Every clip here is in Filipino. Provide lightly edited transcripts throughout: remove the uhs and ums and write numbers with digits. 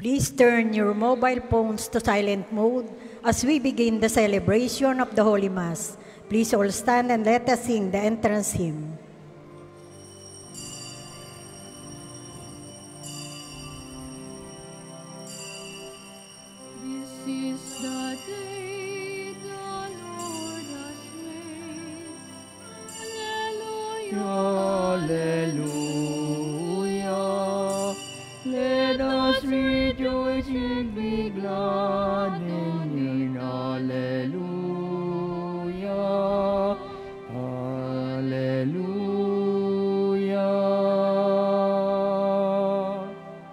Please turn your mobile phones to silent mode as we begin the celebration of the Holy Mass. Please all stand and let us sing the entrance hymn. This is the day the Lord has made. Hallelujah. Let us rejoice and be glad in Him. Hallelujah. Hallelujah.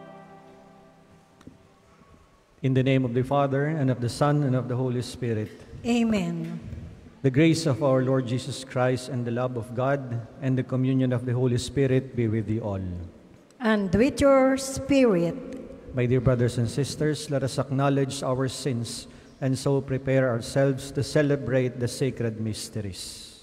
In the name of the Father, and of the Son, and of the Holy Spirit. Amen. The grace of our Lord Jesus Christ, and the love of God, and the communion of the Holy Spirit be with you all. And with your spirit. My dear brothers and sisters, let us acknowledge our sins and so prepare ourselves to celebrate the sacred mysteries.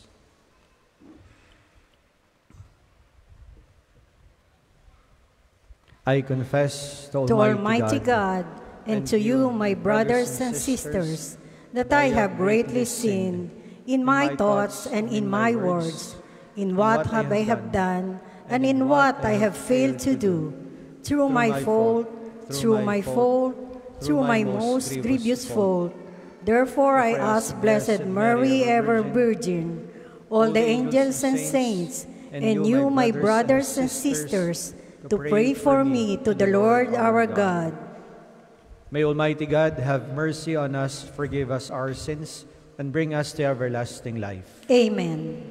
I confess to Almighty God and to you, my brothers and sisters, that I have greatly sinned in my thoughts and in my words, in what have I have done, and in what I have failed to do, through my fault, through my most grievous fault. Therefore I ask Blessed Mary, ever Virgin, all the angels and saints, and you, my brothers and sisters, to pray for me to the Lord our God. May Almighty God have mercy on us, forgive us our sins, and bring us to everlasting life. Amen.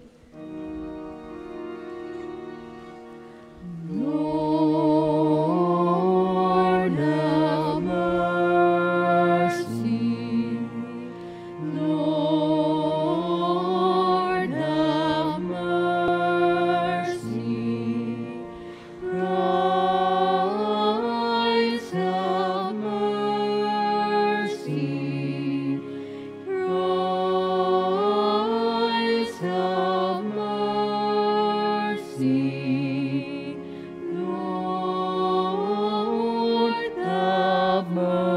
Lord, have mercy. Lord, have mercy. Christ, have mercy. Christ, have mercy. Lord, have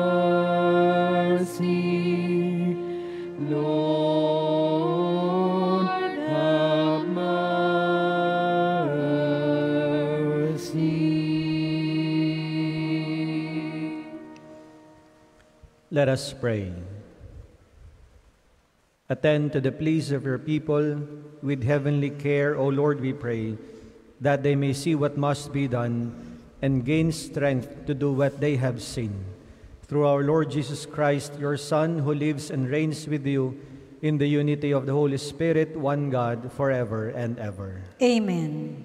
mercy. Lord, have mercy. Let us pray. Attend to the pleas of your people with heavenly care, O Lord, we pray, that they may see what must be done and gain strength to do what they have seen. Through our Lord Jesus Christ, your Son, who lives and reigns with you in the unity of the Holy Spirit, one God, forever and ever. Amen.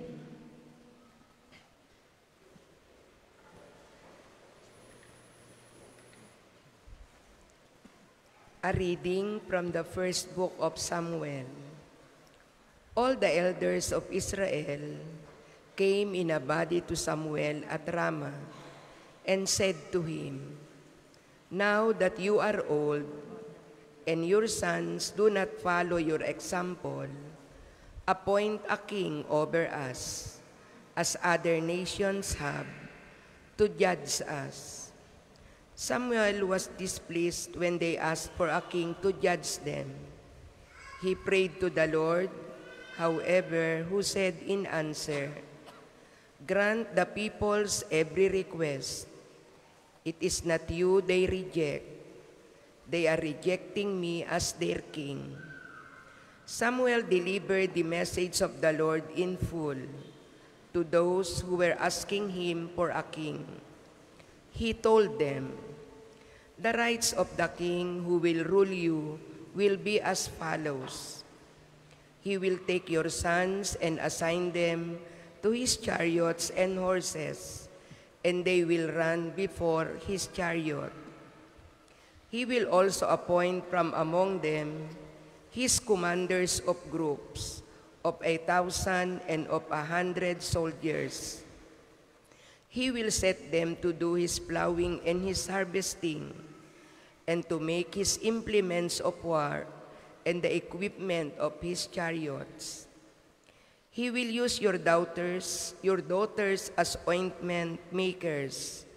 A reading from the first book of Samuel. All the elders of Israel came in a body to Samuel at Ramah and said to him, "Now that you are old and your sons do not follow your example, appoint a king over us, as other nations have, to judge us." Samuel was displeased when they asked for a king to judge them. He prayed to the Lord, however, who said in answer, "Grant the people's every request. It is not you they reject. They are rejecting me as their king." Samuel delivered the message of the Lord in full to those who were asking him for a king. He told them, "The rights of the king who will rule you will be as follows. He will take your sons and assign them to his chariots and horses, and they will run before his chariot. He will also appoint from among them his commanders of groups, of 1,000 and of 100 soldiers. He will set them to do his plowing and his harvesting, and to make his implements of war and the equipment of his chariots. He will use your daughters as ointment makers,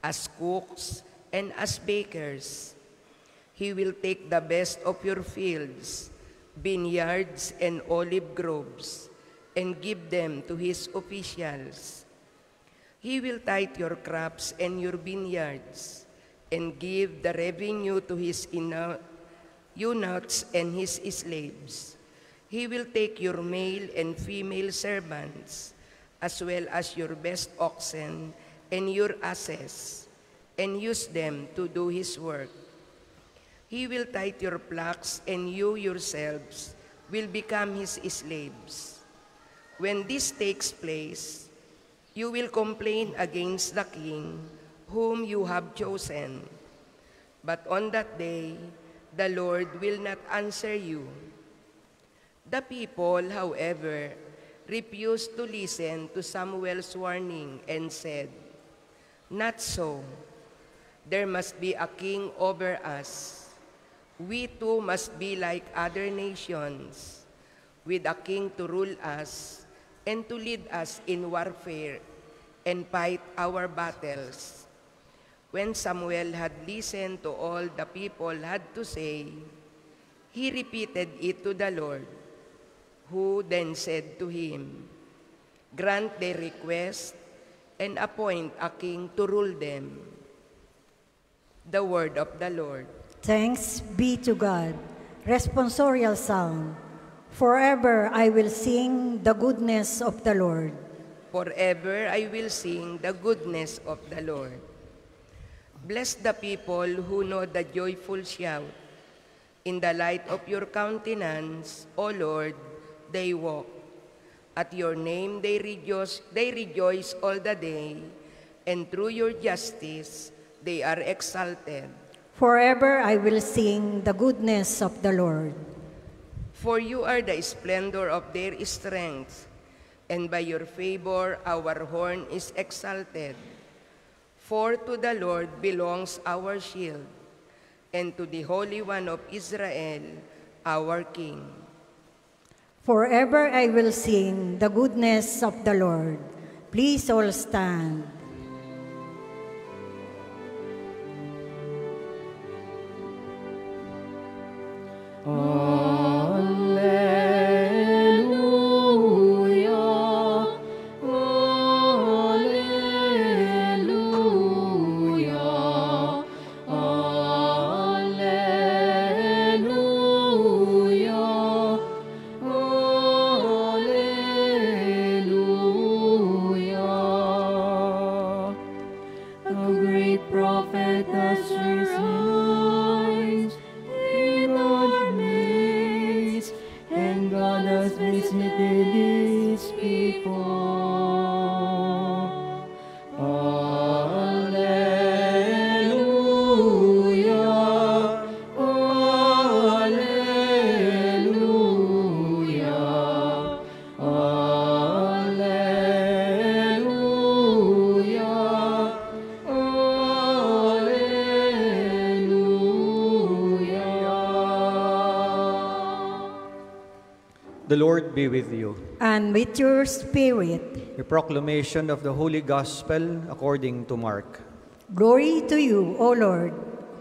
as cooks and as bakers. He will take the best of your fields, vineyards and olive groves, and give them to his officials. He will tithe your crops and your vineyards, and give the revenue to his eunuchs and his slaves. He will take your male and female servants, as well as your best oxen and your asses, and use them to do his work. He will tithe your flocks, and you yourselves will become his slaves. When this takes place, you will complain against the king whom you have chosen. But on that day, the Lord will not answer you. The people, however, refused to listen to Samuel's warning and said, "Not so. There must be a king over us. We too must be like other nations, with a king to rule us and to lead us in warfare and fight our battles." When Samuel had listened to all the people had to say, he repeated it to the Lord, who then said to him, "Grant their request and appoint a king to rule them." The word of the Lord. Thanks be to God. Responsorial Psalm. Forever I will sing the goodness of the Lord. Forever I will sing the goodness of the Lord. Bless the people who know the joyful shout. In the light of your countenance, O Lord, they walk. At your name they rejoice all the day, and through your justice they are exalted. Forever I will sing the goodness of the Lord. For you are the splendor of their strength, and by your favor our horn is exalted. For to the Lord belongs our shield, and to the Holy One of Israel, our King. Forever I will sing the goodness of the Lord. Please all stand. The Lord be with you. And with your spirit. The proclamation of the Holy Gospel according to Mark. Glory to you, O Lord.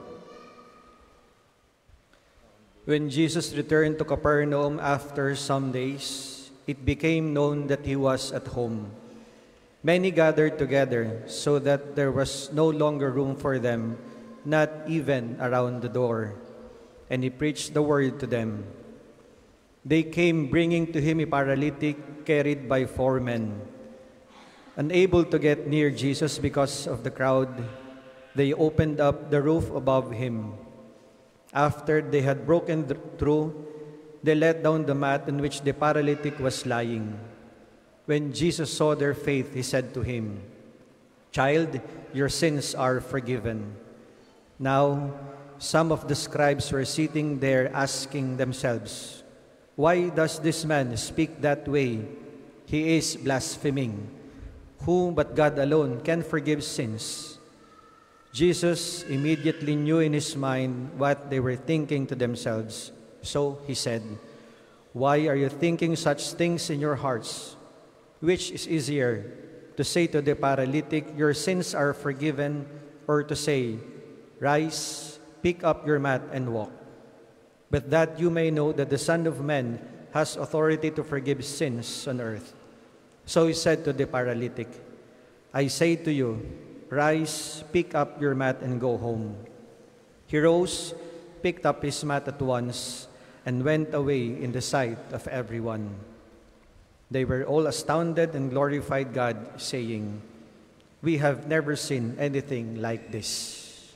When Jesus returned to Capernaum after some days, it became known that he was at home. Many gathered together so that there was no longer room for them, not even around the door. And he preached the word to them. They came bringing to him a paralytic carried by 4 men. Unable to get near Jesus because of the crowd, they opened up the roof above him. After they had broken through, they let down the mat on which the paralytic was lying. When Jesus saw their faith, he said to him, "Child, your sins are forgiven." Now, some of the scribes were sitting there asking themselves, "Why does this man speak that way? He is blaspheming. Who but God alone can forgive sins?" Jesus immediately knew in his mind what they were thinking to themselves. So he said, "Why are you thinking such things in your hearts? Which is easier, to say to the paralytic, 'Your sins are forgiven,' or to say, "Rise, pick up your mat and walk." But that you may know that the Son of Man has authority to forgive sins on earth. So he said to the paralytic, "I say to you, rise, pick up your mat and go home." He rose, picked up his mat at once, and went away in the sight of everyone. They were all astounded and glorified God, saying, "We have never seen anything like this."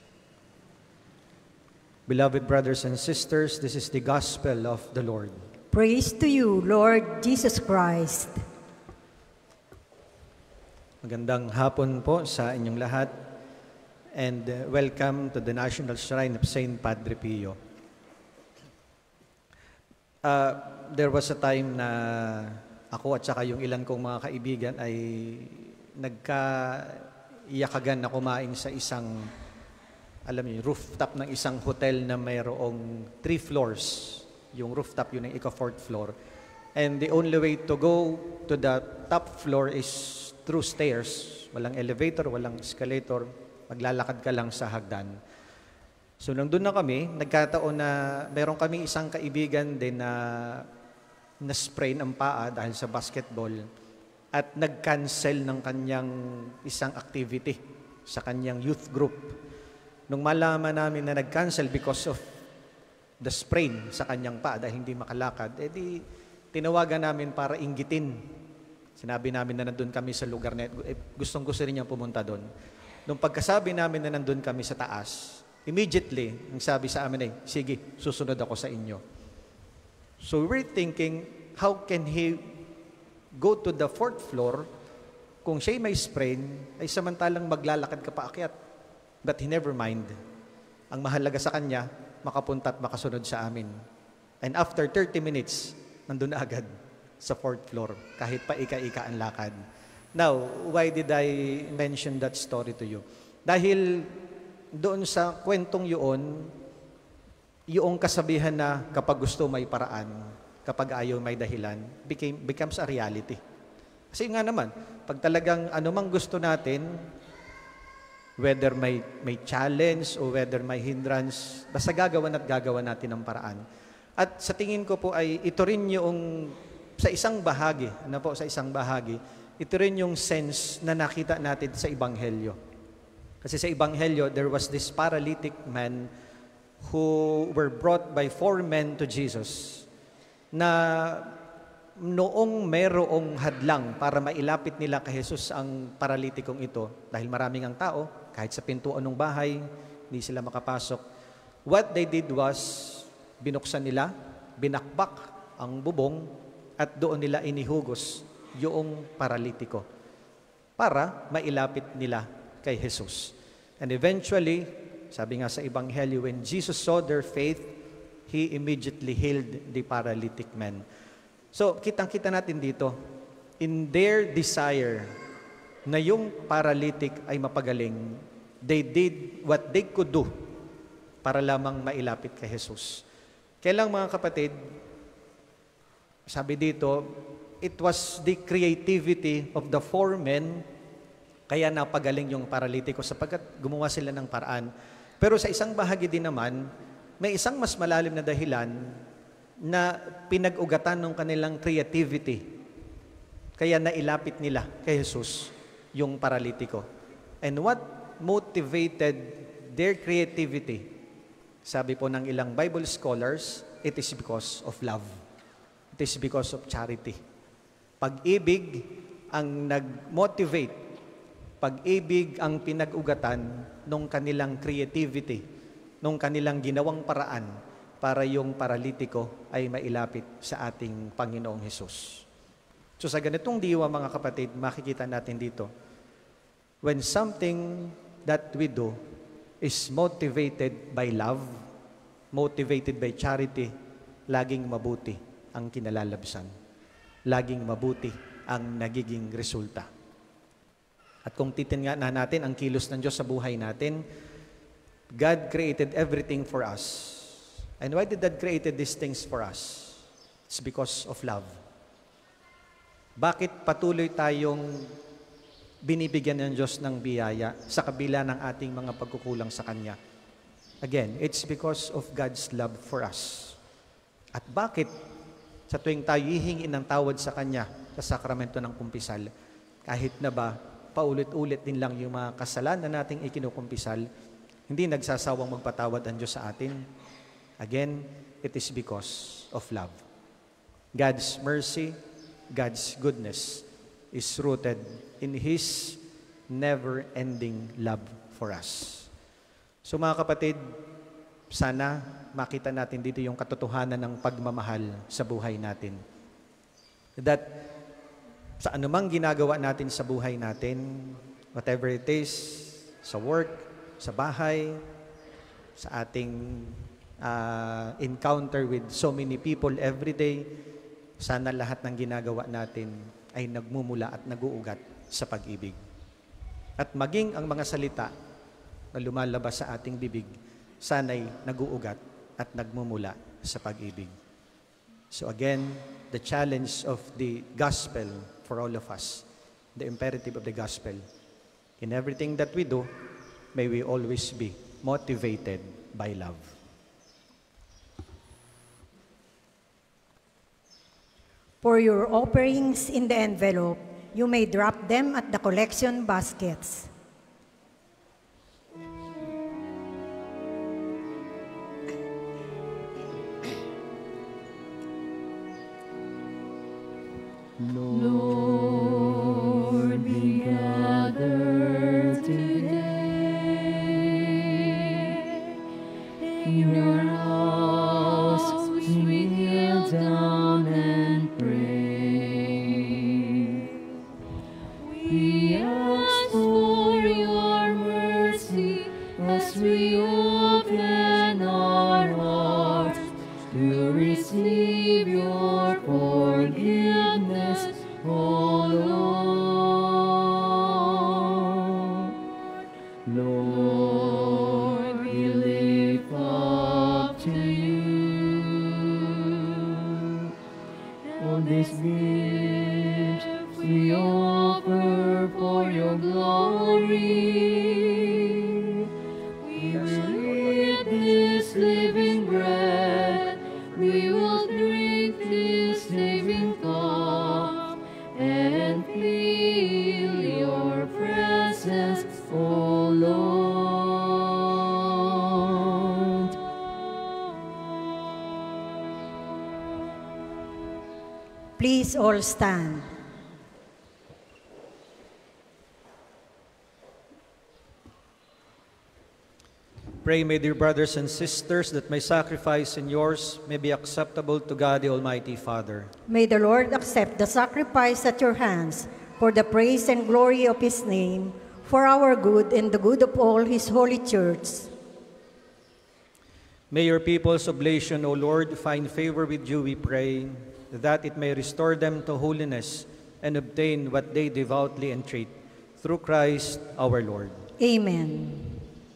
Beloved brothers and sisters, this is the gospel of the Lord. Praise to you, Lord Jesus Christ. Magandang hapon po sa inyong lahat, and welcome to the National Shrine of Saint Padre Pio. There was a time na ako at saka yung ilan kong mga kaibigan ay nagka-iyakagan na kumain sa isang, alam niyo, rooftop ng isang hotel na mayroong 3 floors. Yung rooftop, yun ang ika-4th floor. And the only way to go to the top floor is through stairs. Walang elevator, walang escalator. Maglalakad ka lang sa hagdan. So nandun na kami, nagkataon na meron kami isang kaibigan din na sprain ang paa dahil sa basketball at nag-cancel ng kanyang isang activity sa kanyang youth group. Nung malaman namin na nag-cancel because of the sprain sa kanyang paa dahil hindi makalakad, edi tinawagan namin para inggitin. Sinabi namin na nandun kami sa lugar na gustong-gusto rin niyang pumunta doon. Nung pagkasabi namin na nandun kami sa taas, immediately, ang sabi sa amin ay, "Sige, susunod ako sa inyo." So we're thinking, how can he go to the 4th floor kung siya'y may sprain, ay samantalang maglalakad ka paakyat? But he never mind. Ang mahalaga sa kanya, makapunta at makasunod sa amin. And after 30 minutes, nandun na agad sa 4th floor, kahit pa ika-ika ang lakad. Now, why did I mention that story to you? Dahil doon sa kwentong yun, yung kasabihan na kapag gusto may paraan, kapag ayaw may dahilan, becomes a reality. Kasi nga naman, pag talagang anumang gusto natin, whether may challenge o whether may hindrance, basta gagawan at gagawan natin ng paraan. At sa tingin ko po ay ito rin yung sa isang bahagi, ito rin yung sense na nakita natin sa Ebanghelyo. Kasi sa Ebanghelyo, there was this paralytic man who were brought by 4 men to Jesus na noong mayroong hadlang para mailapit nila kay Jesus ang paralitikong ito, dahil maraming ang tao, kahit sa pintuan ng bahay, hindi sila makapasok. What they did was, binuksan nila, binakbak ang bubong, at doon nila inihugos yung paralitiko para mailapit nila kay Jesus. And eventually, sabi nga sa Ebanghelyo, when Jesus saw their faith, He immediately healed the paralytic man. So, kitang-kita natin dito, in their desire na yung paralytic ay mapagaling, they did what they could do para lamang mailapit kay Jesus. Kailang mga kapatid, sabi dito, it was the creativity of the 4 men kaya napagaling yung paralitiko sapagkat gumawa sila ng paraan. Pero sa isang bahagi din naman, may isang mas malalim na dahilan na pinag-ugatan ng kanilang creativity. Kaya nailapit nila kay Jesus yung paralitiko. And what motivated their creativity? Sabi po ng ilang Bible scholars, it is because of love. It is because of charity. Pag-ibig ang nag-motivate, pag-ibig ang pinag-ugatan ng kanilang creativity, ng kanilang ginawang paraan para yung paralitiko ay mailapit sa ating Panginoong Hesus. So sa ganitong diwa mga kapatid, makikita natin dito, when something that we do is motivated by love, motivated by charity, laging mabuti ang kinalalabsan. Laging mabuti ang nagiging resulta. At kung titingnan natin ang kilos ng Diyos sa buhay natin, God created everything for us. And why did God created these things for us? It's because of love. Bakit patuloy tayong binibigyan ng Diyos ng biyaya sa kabila ng ating mga pagkukulang sa Kanya. Again, it's because of God's love for us. At bakit sa tuwing tayo hihingi ng tawad sa Kanya sa sakramento ng kumpisal, kahit na ba paulit-ulit din lang yung mga kasalanan nating ikinukumpisal, hindi nagsasawang magpatawad ang Diyos sa atin? Again, it is because of love. God's mercy, God's goodness is rooted in His never-ending love for us. So mga kapatid, sana makita natin dito yung katotohanan ng pagmamahal sa buhay natin. That sa anumang ginagawa natin sa buhay natin, whatever it is, sa work, sa bahay, sa ating encounter with so many people every day, sana lahat ng ginagawa natin ay nagmumula at naguugat sa pag-ibig. At maging ang mga salita na lumalabas sa ating bibig, sana'y naguugat at nagmumula sa pag-ibig. So again, the challenge of the gospel for all of us, the imperative of the gospel, in everything that we do, may we always be motivated by love. For your offerings in the envelope, you may drop them at the collection baskets. Lord, we gather today in your house, we kneel down and pray. We ask for your mercy as we open our hearts to receive your forgiveness, O Lord. Lord, we lift up to you all these gifts we offer for your glory. We will eat this living bread, we will drink this living cup, and feel your presence, O Lord. Please all stand. Pray, my dear brothers and sisters, that my sacrifice and yours may be acceptable to God, the Almighty Father. May the Lord accept the sacrifice at your hands for the praise and glory of His name, for our good and the good of all His holy church. May your people's oblation, O Lord, find favor with you, we pray, that it may restore them to holiness and obtain what they devoutly entreat. Through Christ our Lord. Amen.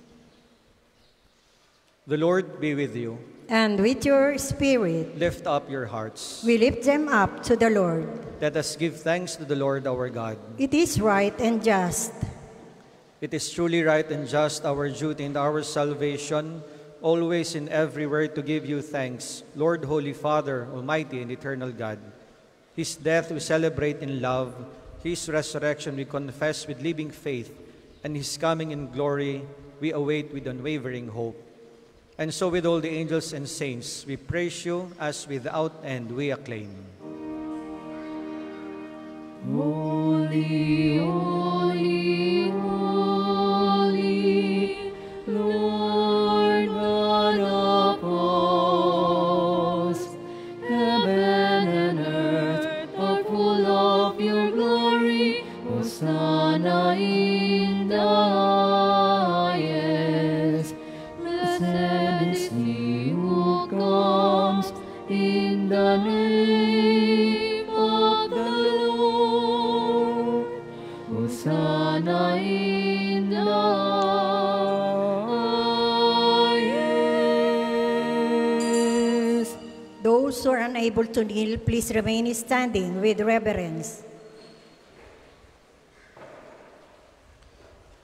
The Lord be with you. And with your spirit, Lift up your hearts. we lift them up to the Lord. Let us give thanks to the Lord our God. It is right and just. It is truly right and just, our duty and our salvation, always and everywhere to give you thanks, Lord, Holy Father, Almighty and eternal God. His death we celebrate in love, His resurrection we confess with living faith, and His coming in glory we await with unwavering hope. And so with all the angels and saints, we praise you as without end we acclaim. Holy, holy, holy, Lord God of hosts, heaven and earth are full of your glory. Hosanna in the highest. Blessed is he who comes in the name of the Lord. Hosanna in the highest. Those who are unable to kneel, please remain standing with reverence.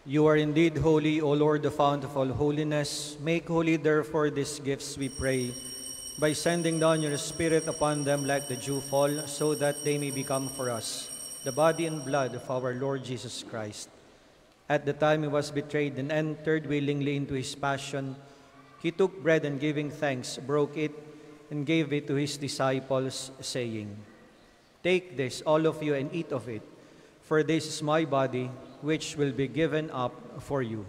You are indeed holy, O Lord, the fount of all holiness. Make holy, therefore, these gifts, we pray, by sending down your Spirit upon them like the dewfall, so that they may become for us the body and blood of our Lord Jesus Christ. At the time he was betrayed and entered willingly into his passion, he took bread and giving thanks, broke it, and gave it to his disciples, saying, "Take this, all of you, and eat of it, for this is my body, which will be given up for you."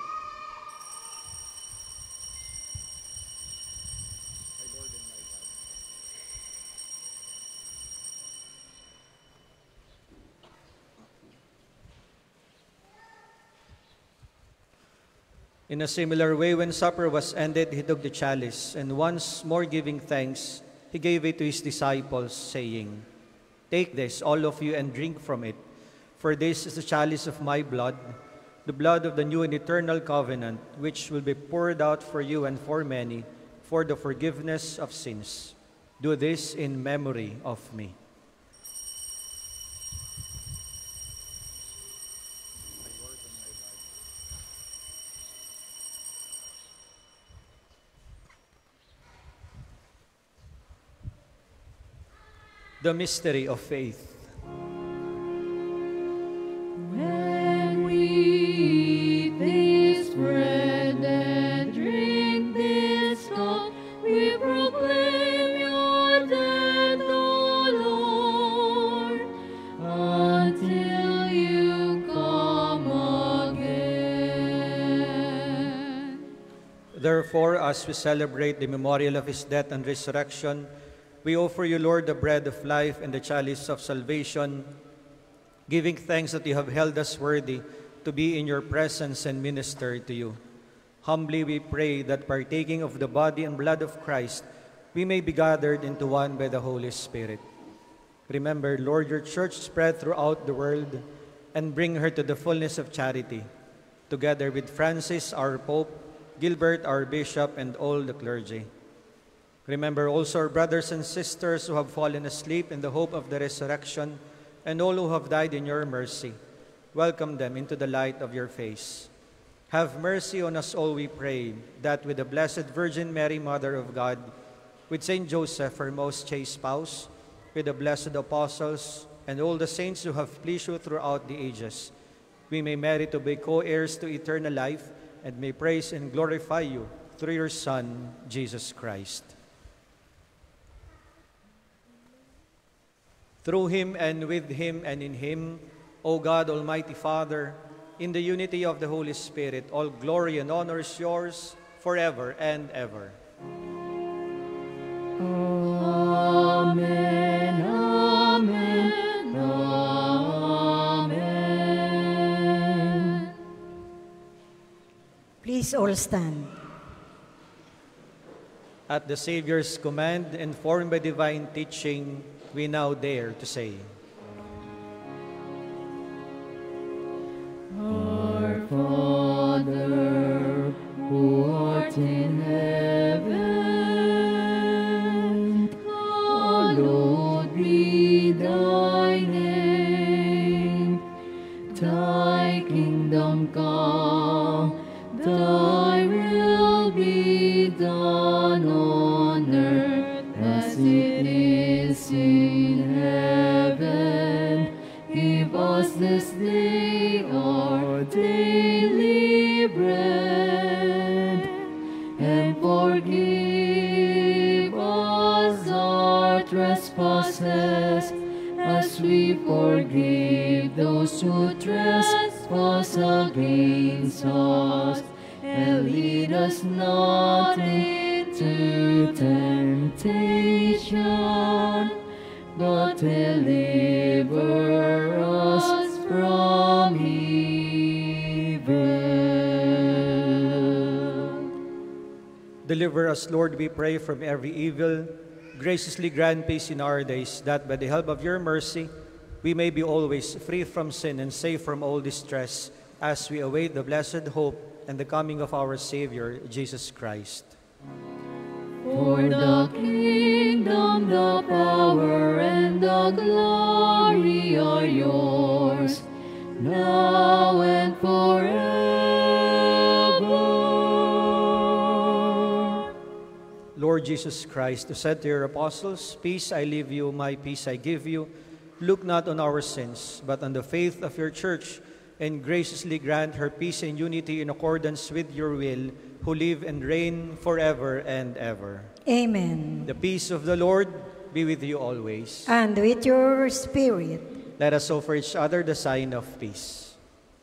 In a similar way, when supper was ended, he took the chalice, and once more giving thanks, he gave it to his disciples, saying, "Take this, all of you, and drink from it, for this is the chalice of my blood, the blood of the new and eternal covenant, which will be poured out for you and for many, for the forgiveness of sins. Do this in memory of me." The mystery of faith. When we eat this bread and drink this cup, we proclaim your death, O Lord, until you come again. Therefore, as we celebrate the memorial of his death and resurrection, we offer you, Lord, the bread of life and the chalice of salvation, giving thanks that you have held us worthy to be in your presence and minister to you. Humbly we pray that, partaking of the body and blood of Christ, we may be gathered into one by the Holy Spirit. Remember, Lord, your church spread throughout the world, and bring her to the fullness of charity, together with Francis, our Pope, Gilbert, our Bishop, and all the clergy. Remember also our brothers and sisters who have fallen asleep in the hope of the resurrection, and all who have died in your mercy. Welcome them into the light of your face. Have mercy on us all, we pray, that with the Blessed Virgin Mary, Mother of God, with Saint Joseph, her most chaste spouse, with the blessed apostles, and all the saints who have pleased you throughout the ages, we may merit to be co-heirs to eternal life, and may praise and glorify you through your Son, Jesus Christ. Through him, and with him, and in him, O God, Almighty Father, in the unity of the Holy Spirit, all glory and honor is yours forever and ever. Amen, amen, amen. Please all stand. At the Savior's command, informed by divine teaching, we now dare to say, Our Father, who art in heaven, hallowed be thy name. Thy kingdom come, thy will be done on earth as it is in heaven. Give us this day our daily bread, and forgive us our trespasses, as we forgive those who trespass against us. And lead us not into temptation, but deliver us from evil. Deliver us, Lord, we pray, from every evil. Graciously grant peace in our days, that by the help of your mercy, we may be always free from sin and safe from all distress, as we await the blessed hope and the coming of our Savior, Jesus Christ. For the kingdom, the power, and the glory are yours, now and forever. Lord Jesus Christ, who said to your apostles, "Peace I leave you, my peace I give you," look not on our sins, but on the faith of your church, and graciously grant her peace and unity in accordance with your will, who live and reign forever and ever. Amen. The peace of the Lord be with you always. And with your spirit. Let us offer each other the sign of peace.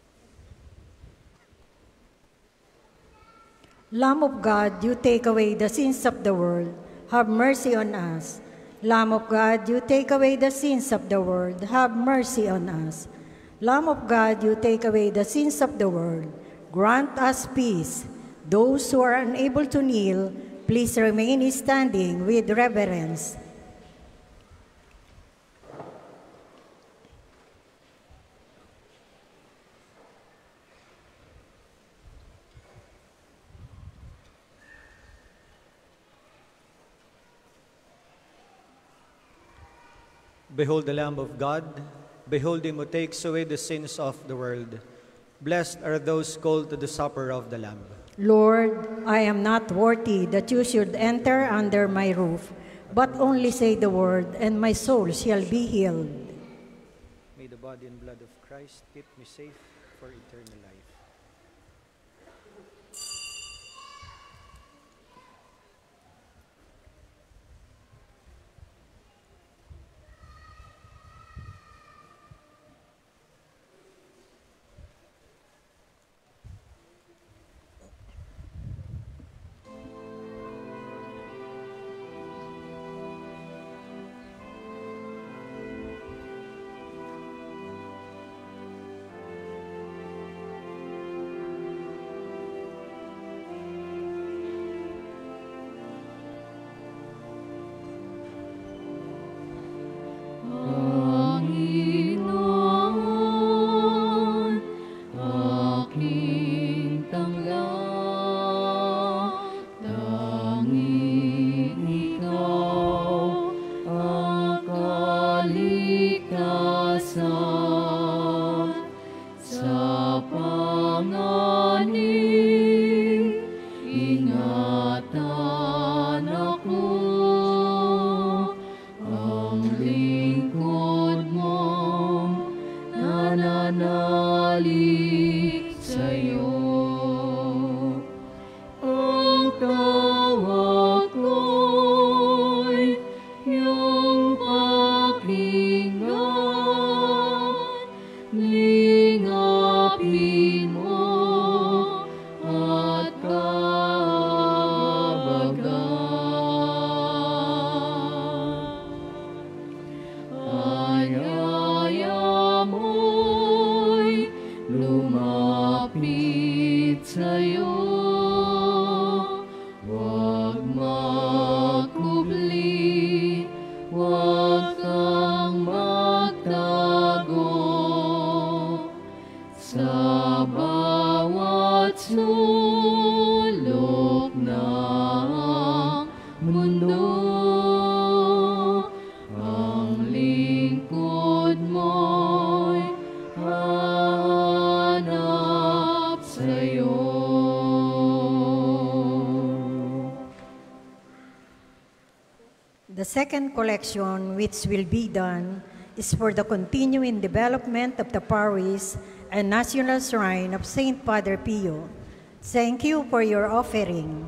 Lamb of God, you take away the sins of the world. Have mercy on us. Lamb of God, you take away the sins of the world. Have mercy on us. Lamb of God, you take away the sins of the world. Grant us peace. Those who are unable to kneel, please remain standing with reverence. Behold the Lamb of God. Behold him who takes away the sins of the world. Blessed are those called to the supper of the Lamb. Lord, I am not worthy that you should enter under my roof, but only say the word, and my soul shall be healed. May the body and blood of Christ keep me safe for eternal life. The second collection, which will be done, is for the continuing development of the parish and national shrine of Saint Padre Pio. Thank you for your offering.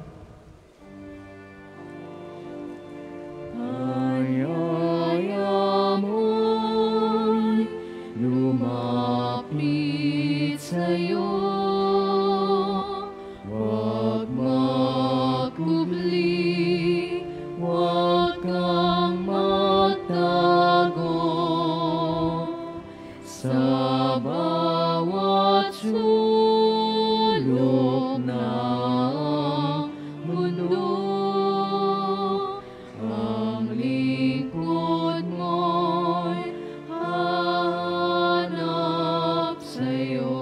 Lumapit sa'yo, wag makubli, wag kang magtago, sa bawat sulok ng mundo, ang lingkod mo'y hanap sa'yo.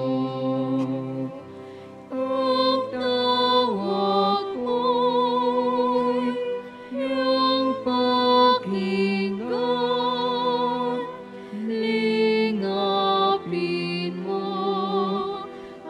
Ang tawag ko'y iyong pakinggan, lingapin mo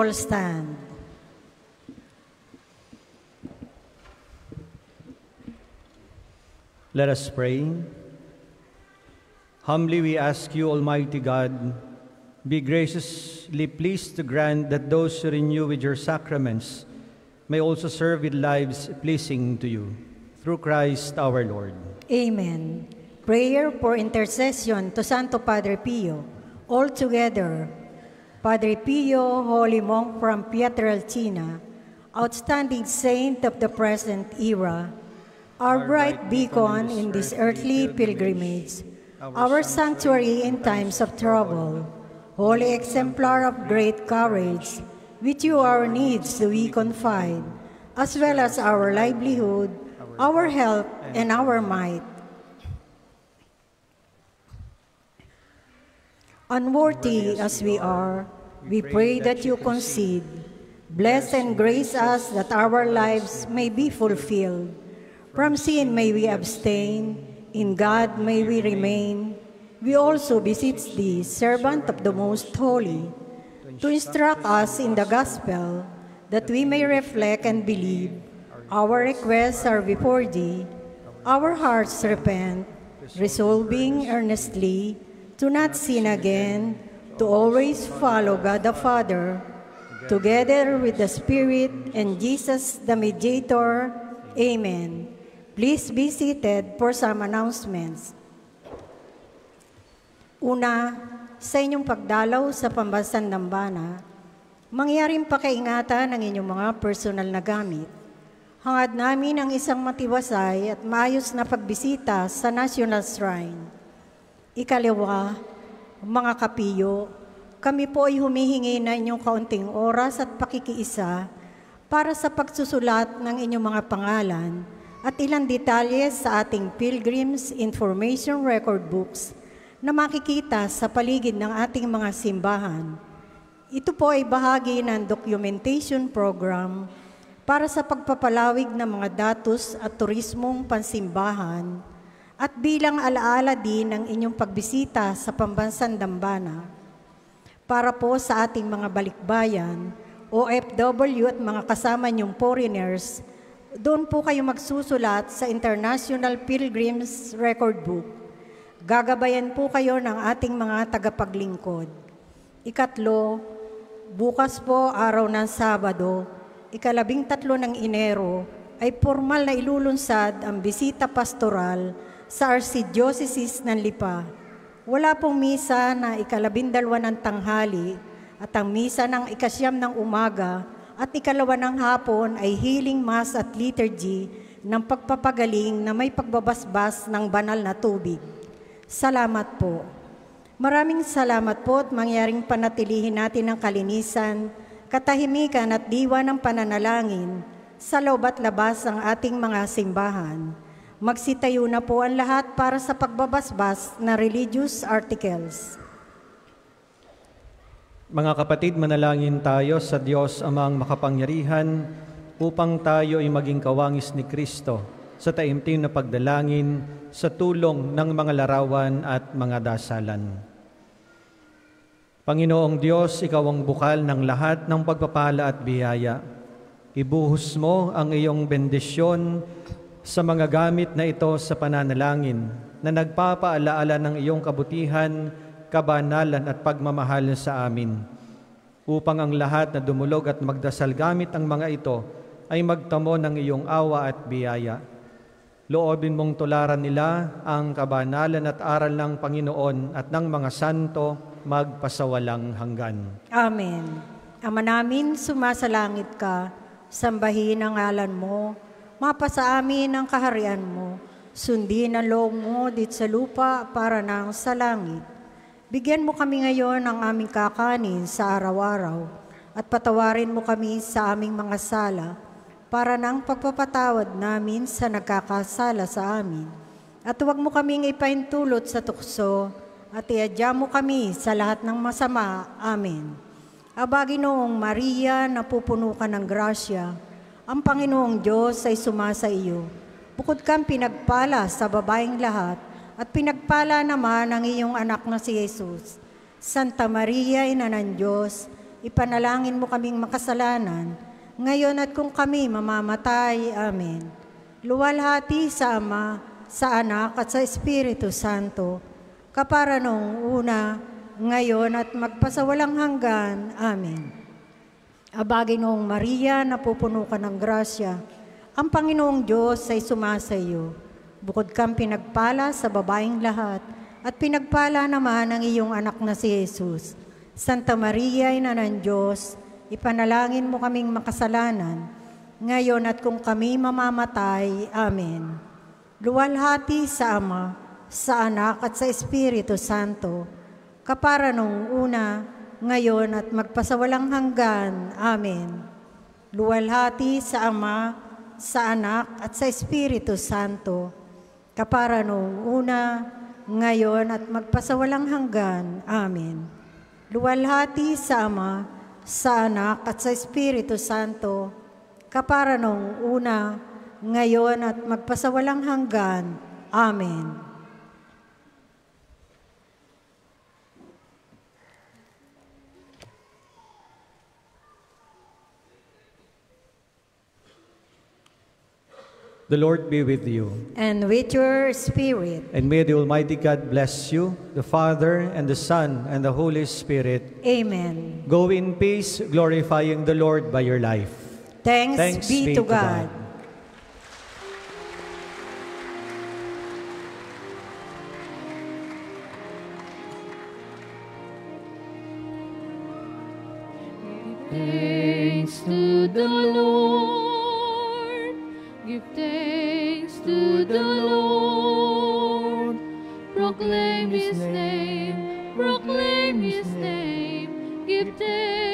will stand. Let us pray. Humbly we ask you, Almighty God, be graciously pleased to grant that those who renew with your sacraments may also serve with lives pleasing to you. Through Christ our Lord. Amen. Prayer for intercession to Santo Padre Pio. All together, Padre Pio, holy monk from Pietrelcina, outstanding saint of the present era, our bright beacon in this earthly pilgrimage, our sanctuary in times of trouble, holy exemplar of great courage, with you our needs do we confide, as well as our livelihood, our health, and our might. Unworthy as we are, we pray that you concede. Bless and grace us that our lives may be fulfilled. From sin may we abstain, in God may we remain. We also beseech thee, servant of the Most Holy, to instruct us in the gospel, that we may reflect and believe. Our requests are before thee. Our hearts repent, resolving earnestly to not sin again, to always follow God the Father, together with the Spirit and Jesus the Mediator. Amen. Please be seated for some announcements. Una, sa inyong pagdalaw sa Pambansang Dambana, mangyaring pakaingatan ang inyong mga personal na gamit. Hangad namin ang isang matiwasay at maayos na pagbisita sa National Shrine. Ikalawa, mga kapiyo, kami po ay humihingi na inyong kaunting oras at pakikiisa para sa pagsusulat ng inyong mga pangalan at ilang detalye sa ating Pilgrims Information Record Books na makikita sa paligid ng ating mga simbahan. Ito po ay bahagi ng documentation program para sa pagpapalawig ng mga datos at turismong pansimbahan at bilang alaala din ng inyong pagbisita sa Pambansang Dambana. Para po sa ating mga balikbayan, OFW at mga kasama niyong foreigners, doon po kayo magsusulat sa International Pilgrims Record Book. Gagabayan po kayo ng ating mga tagapaglingkod. Ikatlo, bukas po araw ng Sabado, 13 ng Enero, ay formal na ilulunsad ang bisita pastoral sa Archdiocese ng Lipa. Wala pong misa na 12 ng tanghali at ang misa ng 9 ng umaga at 2 ng hapon ay healing mass at liturgy ng pagpapagaling na may pagbabasbas ng banal na tubig. Salamat po. Maraming salamat po at mangyaring panatilihin natin ang kalinisan, katahimikan at diwa ng pananalangin sa loob at labas ng ating mga simbahan. Magsitayo na po ang lahat para sa pagbabasbas na religious articles. Mga kapatid, manalangin tayo sa Diyos Amang makapangyarihan upang tayo ay maging kawangis ni Kristo sa taimtim na pagdalangin sa tulong ng mga larawan at mga dasalan. Panginoong Diyos, Ikaw ang bukal ng lahat ng pagpapala at biyaya. Ibuhos mo ang iyong bendisyon sa mga gamit na ito sa pananalangin na nagpapaalaala ng iyong kabutihan, kabanalan at pagmamahal sa amin, upang ang lahat na dumulog at magdasal gamit ang mga ito ay magtamo ng iyong awa at biyaya. Loobin mong tularan nila ang kabanalan at aral ng Panginoon at ng mga santo magpasawalang hanggan. Amen. Ama namin, sumasalangit ka, sambahin ang ngalan mo, mapasa amin ang kaharian mo, sundin ang loob mo dito sa lupa para nang sa langit. Bigyan mo kami ngayon ng aming kakanin sa araw-araw at patawarin mo kami sa aming mga sala para nang pagpapatawad namin sa nagkakasala sa amin. At huwag mo kaming ipaintulot sa tukso at iadya mo kami sa lahat ng masama. Amen. Aba, Ginoong Maria, napupuno ka ng grasya, ang Panginoong Diyos ay sumasa iyo. Bukod kang pinagpala sa babaeng lahat, at pinagpala naman ang iyong anak na si Jesus. Santa Maria, Ina ng Diyos, ipanalangin mo kaming makasalanan, ngayon at kung kami mamamatay. Amen. Luwalhati sa Ama, sa Anak at sa Espiritu Santo, kapara noong una, ngayon at magpasawalang hanggan. Amen. Abagi noong Maria, napupuno ka ng grasya, ang Panginoong Diyos ay sumasa iyo. Bukod kang pinagpala sa babaeng lahat, at pinagpala naman ang iyong anak na si Jesus. Santa Maria, Ina ng Diyos, ipanalangin mo kaming makasalanan, ngayon at kung kami mamamatay. Amen. Luwalhati sa Ama, sa Anak at sa Espiritu Santo, kapara noong una, ngayon at magpasawalang hanggan. Amen. Luwalhati sa Ama, sa Anak at sa Espiritu Santo, kapara noong una, ngayon at magpasawalang hanggan. Amen. Luwalhati sa Ama, sa Anak at sa Espiritu Santo, kapara noong una, ngayon at magpasawalang hanggan. Amen. The Lord be with you. And with your spirit. And may the Almighty God bless you, the Father, and the Son, and the Holy Spirit. Amen. Go in peace, glorifying the Lord by your life. Thanks be to God. Thanks to the Lord, give thanks to the Lord, proclaim His name, give thanks.